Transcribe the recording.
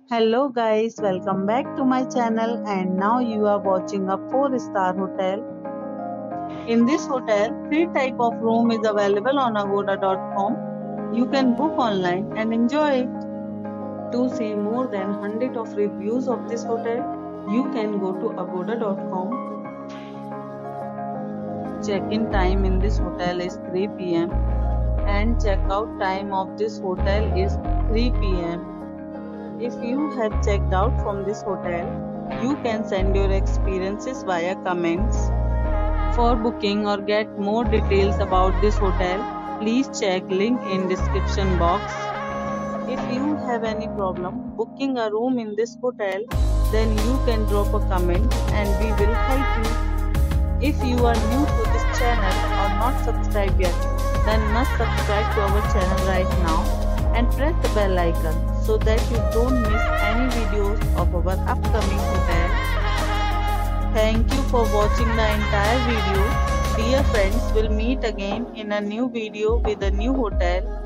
Hello guys, welcome back to my channel and now you are watching a 4-star hotel. In this hotel, 3 type of room is available on agoda.com. You can book online and enjoy it. To see more than 100 of reviews of this hotel, you can go to agoda.com. Check-in time in this hotel is 3 p.m. and check-out time of this hotel is 3 p.m. If you have checked out from this hotel, you can send your experiences via comments. For booking or get more details about this hotel, please check link in description box. If you have any problem booking a room in this hotel, then you can drop a comment and we will help you. If you are new to this channel or not subscribed yet, then must subscribe to our channel right now and press the bell icon so that you don't miss any videos of our upcoming hotel. Thank you for watching the entire video. Dear friends, we'll meet again in a new video with a new hotel.